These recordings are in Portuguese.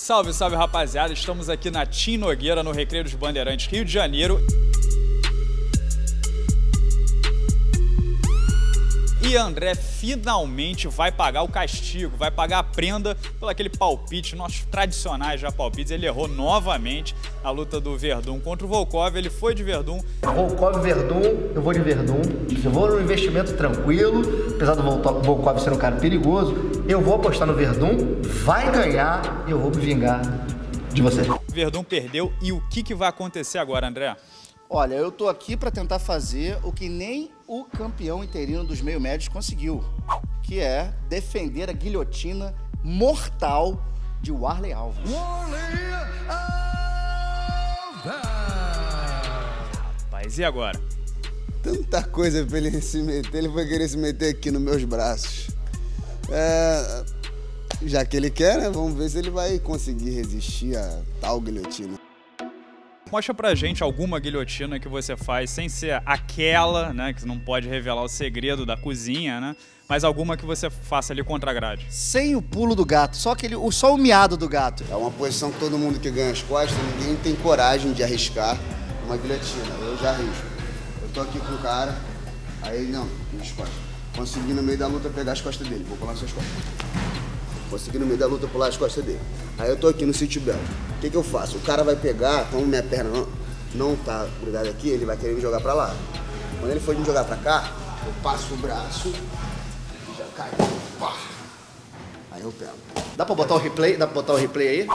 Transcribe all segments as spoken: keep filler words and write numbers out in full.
Salve, salve rapaziada, estamos aqui na Tim Nogueira, no Recreio dos Bandeirantes, Rio de Janeiro. E André finalmente vai pagar o castigo, vai pagar a prenda pelo aquele palpite, nossos tradicionais já palpites. Ele errou novamente a luta do Werdum contra o Volkov, ele foi de Werdum. Volkov e Werdum, eu vou de Werdum. Eu vou no investimento tranquilo, apesar do Volkov ser um cara perigoso, eu vou apostar no Werdum, vai ganhar e eu vou me vingar de você. Werdum perdeu e o que, que vai acontecer agora, André? Olha, eu tô aqui para tentar fazer o que nem o campeão interino dos meio médios conseguiu, que é defender a guilhotina mortal de Warlley Alves. Rapaz, e agora? Tanta coisa pra ele se meter, ele vai querer se meter aqui nos meus braços. É, já que ele quer, né, vamos ver se ele vai conseguir resistir a tal guilhotina. Mostra pra gente alguma guilhotina que você faz sem ser aquela, né, que não pode revelar o segredo da cozinha, né, mas alguma que você faça ali contra a grade. Sem o pulo do gato, só, aquele, só o miado do gato. É uma posição que todo mundo que ganha as costas, ninguém tem coragem de arriscar uma guilhotina. Eu já arrisco. Eu tô aqui com o cara, aí ele, não, nas costas. Consegui no meio da luta pegar as costas dele, vou pular nas suas costas. Consegui no meio da luta pular as costas dele. Aí eu tô aqui no seat belt. O que que eu faço? O cara vai pegar, como minha perna não, não tá grudada aqui, ele vai querer me jogar pra lá. Quando ele for me jogar pra cá, eu passo o braço e já cai. Pá. Aí eu pego. Dá pra botar o replay? Dá pra botar o replay aí?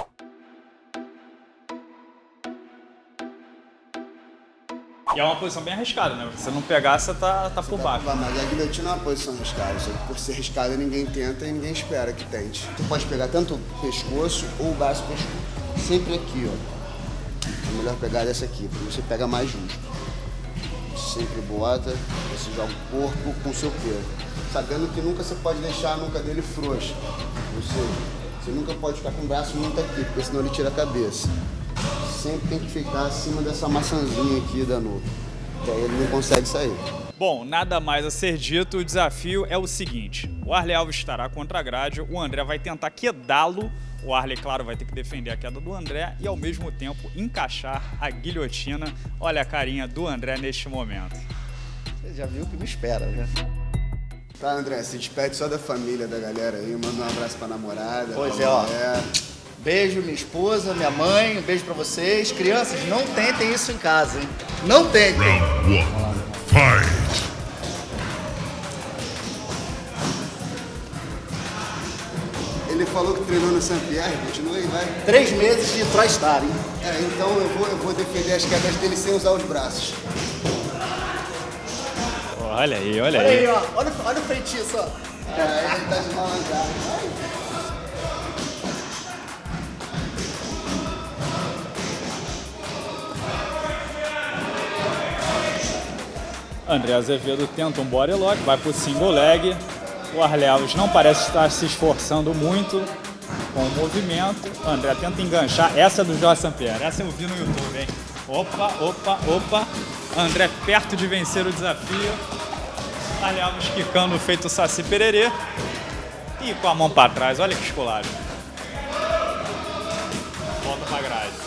E é uma posição bem arriscada, né? Se você não pegar, você tá, tá por baixo. Mas a guilhotina é uma posição arriscada. Só que por ser arriscada, ninguém tenta e ninguém espera que tente. Tu pode pegar tanto o pescoço ou o braço pescoço. Sempre aqui, ó. É melhor pegar dessa aqui, porque você pega mais justo. Sempre bota, você joga o corpo com o seu peso. Sabendo que nunca você pode deixar a nuca dele frouxa. Ou seja, você nunca pode ficar com o braço muito aqui, porque senão ele tira a cabeça. Sempre tem que ficar acima dessa maçãzinha aqui da nuca, que aí ele não consegue sair. Bom, nada mais a ser dito, o desafio é o seguinte: o Warlley Alves estará contra a grade, o André vai tentar quedá-lo, o Warlley, claro, vai ter que defender a queda do André e ao mesmo tempo encaixar a guilhotina. Olha a carinha do André neste momento. Você já viu o que me espera, né? Tá, André, se despede só da família, da galera aí, manda um abraço pra namorada. Pois pra é, ó. mulher. Beijo, minha esposa, minha mãe, um beijo pra vocês. Crianças, não tentem isso em casa, hein? Não tentem! Round one, fight! Ele falou que treinou no Saint-Pierre, continua aí, vai. Três meses de TriStar, hein? É, então eu vou, eu vou defender as quedas dele sem usar os braços. Olha aí, olha Olha aí. aí, ó. Olha, olha o feitiço, ó. É, ele tá de malandragem. André Azevedo tenta um body lock, vai pro single leg. O Warlley Alves não parece estar se esforçando muito com o movimento. O André tenta enganchar. Essa é do Jorge Saint-Pierre, essa eu vi no YouTube, hein? Opa, opa, opa. André perto de vencer o desafio. Warlley Alves quicando feito Saci Pererê. E com a mão para trás, olha que escolagem. Volta pra grade.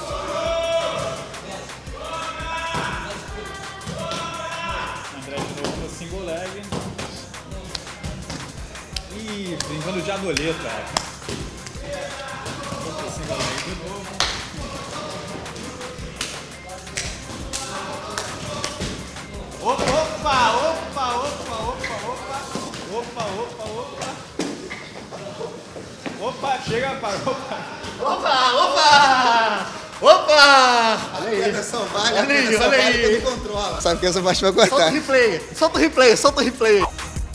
Single leg. Ih, brincando de adoleta. Outro single leg de novo. Opa, opa, opa, opa, opa, opa. Opa, opa, opa. Opa, chega para. Opa. Opa, opa! Opa! Olha aí, a atenção vale, a Olha aí, atenção olha vale aí. que controla. Sabe que essa parte vai Solta o cortar. replay, solta o replay, solta o replay.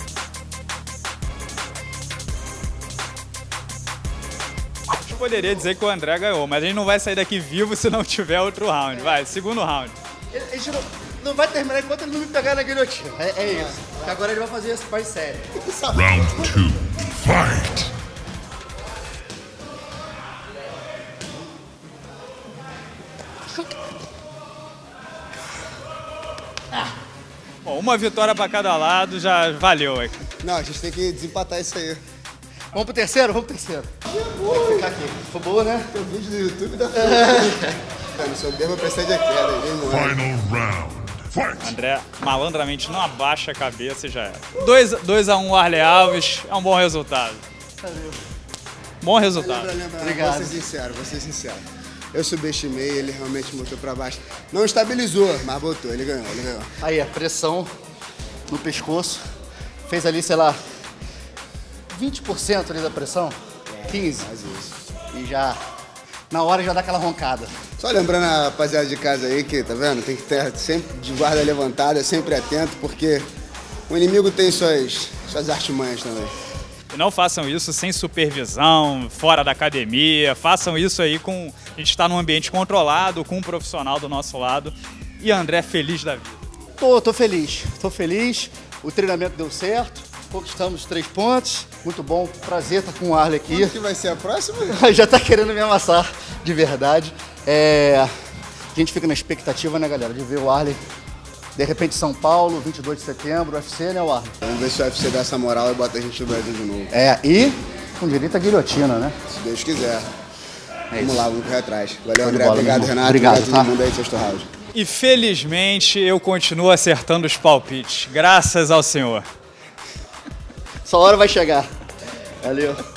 Eu poderia dizer que o André ganhou, mas a gente não vai sair daqui vivo se não tiver outro round. Vai, segundo round. Ele, a gente não, não vai terminar enquanto ele não me pegar na guilhotina. É, é isso. Porque agora ele vai fazer isso mais sério. Round two, fight! Bom, uma vitória para cada lado já valeu aqui. Não, a gente tem que desempatar isso aí. Vamos pro terceiro? Vamos pro terceiro. Tem que ficar aqui. Foi boa, né? Tem um vídeo no YouTube da Mano, soberba precede a queda. Final round. Fight. André malandramente não abaixa a cabeça e já é. dois a um Warley Alves, é um bom resultado. Bom resultado. Lembra, lembra, Obrigado. Vou ser sincero, vou ser sincero. Eu subestimei, ele realmente botou pra baixo. Não estabilizou, mas botou, ele ganhou, ele ganhou. Aí, a pressão no pescoço. Fez ali, sei lá, vinte por cento ali da pressão. quinze. Faz isso. E já, na hora já dá aquela roncada. Só lembrando a rapaziada de casa aí que, tá vendo? Tem que ter sempre de guarda levantada, sempre atento, porque o inimigo tem suas, suas artimanhas também. E não façam isso sem supervisão, fora da academia. Façam isso aí com... A gente está num ambiente controlado, com um profissional do nosso lado. E André feliz da vida. Tô, tô feliz, tô feliz. O treinamento deu certo, conquistamos três pontos. Muito bom, prazer estar com o Warley aqui. Quando que vai ser a próxima? Já tá querendo me amassar, de verdade. É... A gente fica na expectativa, né, galera, de ver o Warley. De repente, São Paulo, vinte e dois de setembro, U F C, né, Warley? Vamos ver se o U F C dá essa moral e bota a gente no Brasil de novo. É, e com direito à guilhotina, né? Se Deus quiser. É vamos isso. lá, vamos correr atrás. Valeu, Show de André. bola, Obrigado, meu irmão. Renato. Obrigado, Obrigado a tá? todo mundo aí, sexto round. E felizmente eu continuo acertando os palpites, graças ao Senhor. Essa hora vai chegar. Valeu.